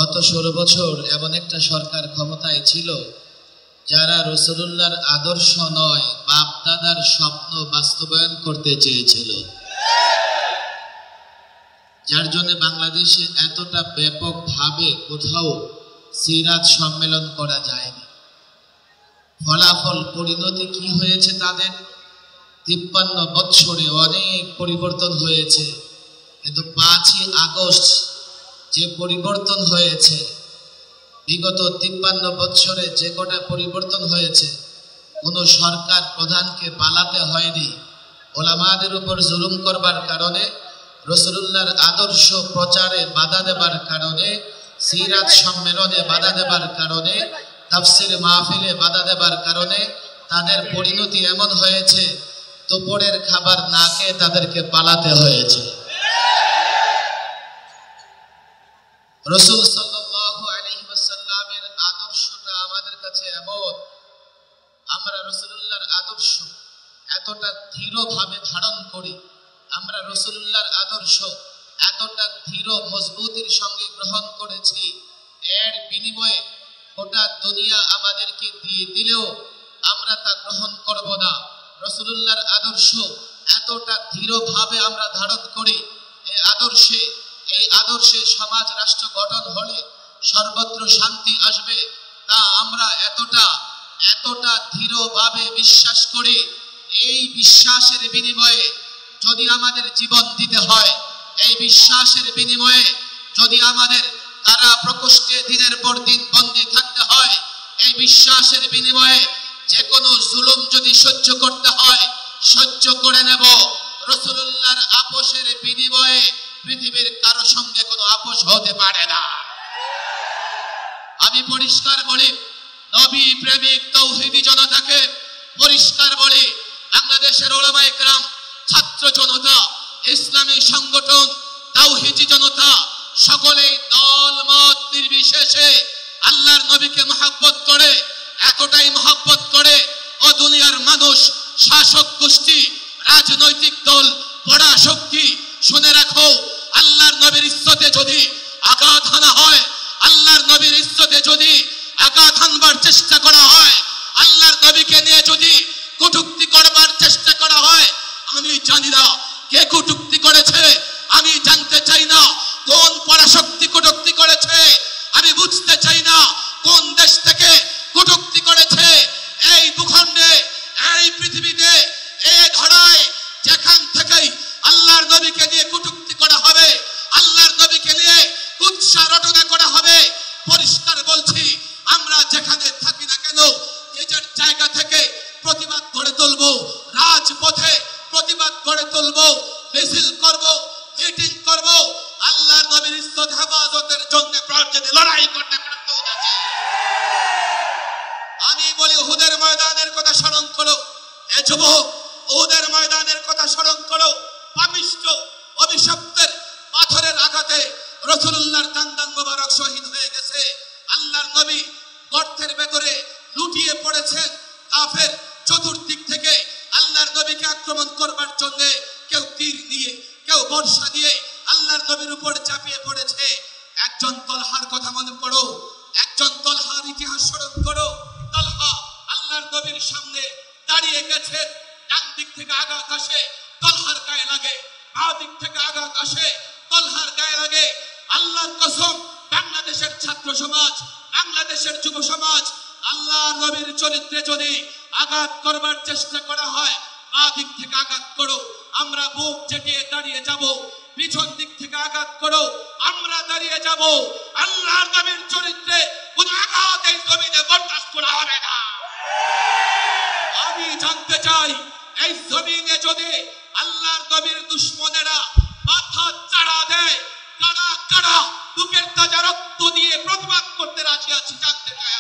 গত 16 বছর এমন একটা সরকার ক্ষমতায় ছিল যারা রাসূলুল্লাহর আদর্শ নয় বাপ দাদার স্বপ্ন বাস্তবায়ন করতে চেয়েছিল, যার জন্য বাংলাদেশে এতটা ব্যাপকভাবে কোথাও সিরাত সম্মেলন করা যায়নি। ফলাফল পরিণতি কি হয়েছে তাদের? 53 বছরে অনেক পরিবর্তন হয়েছে, কিন্তু 5ই আগস্ট যে পরিবর্তন হয়েছে, বিগত 53 বছরে যে কটা পরিবর্তন হয়েছে, কোনো সরকার প্রধানকে পালাতে হয়নি। ওলামাদের উপর জুলুম করবার কারণে, রাসূলুল্লাহর আদর্শ প্রচারে বাধা দেবার কারণে, সিরাত সম্মেলনে বাধা দেবার কারণে, তাফসীর মাহফিলে বাধা দেবার কারণে তাদের পরিণতি এমন হয়েছে দুপুরের খাবার না খেয়ে তাদেরকে পালাতে হয়েছে। রাসূল সাল্লাল্লাহু আলাইহি ওয়াসাল্লামের আদর্শটা আমাদের কাছে এমন, আমরা রাসূলুল্লাহর আদর্শ এতটা দৃঢ়ভাবে ধারণ করি, আমরা রাসূলুল্লাহর আদর্শ এতটা দৃঢ় মজবুতির সঙ্গে গ্রহণ করেছি, এর বিনিময়ে গোটা দুনিয়া আমাদেরকে দিয়ে দিলেও আমরা তা গ্রহণ করব না। রাসূলুল্লাহর আদর্শ এতটা দৃঢ়ভাবে আমরা ধারণ করি, এই আদর্শে সমাজ রাষ্ট্র গঠন হলে সর্বত্র শান্তি আসবে, তা আমরা এতটা দৃঢ়ভাবে বিশ্বাস করি। এই বিশ্বাসের বিনিময়ে যদি আমাদের জীবন দিতে হয়, এই বিশ্বাসের বিনিময়ে যদি আমাদের কারা প্রকোষ্ঠে দিনের পর দিন বন্দী থাকতে হয়, এই বিশ্বাসের বিনিময়ে যে কোনো জুলুম যদি সহ্য করতে হয় সহ্য করে নেব। রাসূলুল্লাহর আপোষের বিনিময়ে পৃথিবীর কারো সঙ্গে কোনো আপোষ হতে পারে না। আমি পরিষ্কার বলি, নবী প্রেমিক তাওহীদি জনতাকে পরিষ্কার বলি, বাংলাদেশের উলামায়ে কেরাম, ছাত্র জনতা, ইসলামী সংগঠন, তাওহীদি জনতা সকলেই দল মত নির্বিশেষে আল্লাহর নবীকে মহব্বত করে, এতটাই মহব্বত করে ও দুনিয়ার মানুষ, শাসক গোষ্ঠী, রাজনৈতিক দল, বড় শক্তি, শুনে রাখো, আল্লাহর নবীর ইজ্জতে যদি আঘাত হানা হয়, আল্লাহর নবীর ইজ্জতে যদি আঘাত হানবার চেষ্টা করা হয়, আল্লাহর নবীকে নিয়ে যদি কটূক্তি করবার চেষ্টা করা হয়, আমি জানি না কে কটূক্তি করেছে, আমি জানতে চাই না কোন পরাশক্তি কটূক্তি করেছে, আমি বুঝতে চাই না কোন দেশ থেকে কটূক্তি করেছে। এই ভূখণ্ডে, এই পৃথিবীতে, এই ধরায় যেখান থেকেই আল্লাহর নবীকে নিয়ে কটূক্তি করা হবে, আল্লাহর নবীকে নিয়ে কুৎসা রটনা করা হবে, পরিষ্কার বলছি, আমরা যেখানে থাকি না কেন নিজের জায়গা থেকে প্রতিবাদ গড়ে তুলবো, রাজপথে প্রতিবাদ গড়ে তুলবো, মিছিল করব, মিটিং করব, আল্লাহর নবীর ইজ্জত হেফাজতের জন্য প্রয়োজনে লড়াই করতে প্রস্তুত আছি। আমি বলি, উহুদের ময়দানের কথা স্মরণ করো, এ যুবক, উহুদের ময়দানের কথা স্মরণ করো। পাপিষ্ঠ অভিশপ্তের পাথরের আঘাতে রাসূলুল্লাহর দান্দান মোবারক শহীদ হয়ে গেছে। আল্লাহর নবী গর্তের ভেতরে লুটিয়ে পড়েছেন। কাফের চতুর্দিক থেকে আল্লাহর নবীকে আক্রমণ করবার জন্য কেউ তীর দিয়ে, কেউ বর্ষা দিয়ে আল্লাহর নবীর উপর চাপিয়ে পড়েছে। একজন তলহার কথা মনে পড়ো, একজন তলহার ইতিহাস স্মরণ করো। তলহা আল্লাহর নবীর সামনে দাঁড়িয়ে গেছেন, ডান দিক থেকে আঘাত আসে, তলহার গায়ে লাগে, বাঁ দিক থেকে আঘাত আসে, তলহার গায়ে লাগে। আল্লাহর কসম, বাংলাদেশের ছাত্র সমাজ, বাংলাদেশের যুব সমাজ, আল্লাহর নবীর চরিত্রে যদি আঘাত করবার চেষ্টা করা হয়, বাঁ দিক থেকে আঘাত করো, আমরা বুক চেটিয়ে দাঁড়িয়ে যাব। পিছন দিক থেকে আঘাত করো, আমরা দাঁড়িয়ে যাব। আল্লাহর নবীর চরিত্রে কোন আঘাত এই জমিনে বরদাস্ত করা হবে না। আমি জানতে চাই, এই জমিনে যদি আল্লাহর নবীর দুশমনেরা মাথা চাড়া দেয়, কারা কারা বুকের তাজা রক্ত দিয়ে প্রতিবাদ করতে রাজি আছি, জানতে চাই।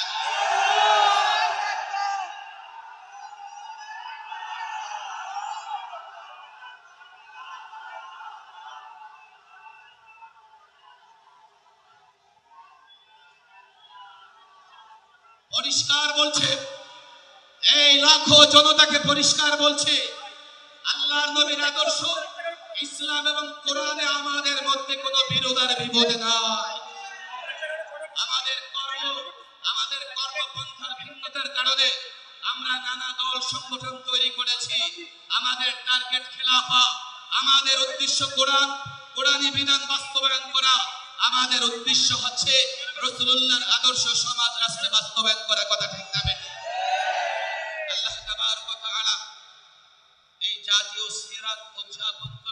পরিষ্কার বলছে, এই লাখো জনতাকে পরিষ্কার বলছে, আল্লাহর নবীর আদর্শ, ইসলাম এবং কোরআনে আমাদের মধ্যে কোনো বিরোধ আর বিভেদ নাই। আমাদের কর্মপন্থার ভিন্নতার কারণে আমরা নানা দল সংগঠন তৈরি করেছি। আমাদের টার্গেট খেলাফা, আমাদের উদ্দেশ্য কোরআনী বিধান বাস্তবায়ন করা, আমাদের উদ্দেশ্য হচ্ছে রাসূলুল্লাহর আদর্শ সমাজ রাষ্ট্রে বাস্তবায়ন করা। কথা ঠিক না? আল্লাহ তাবারক ওয়া তাআলা এই জাতীয় সিরাত উদযাপন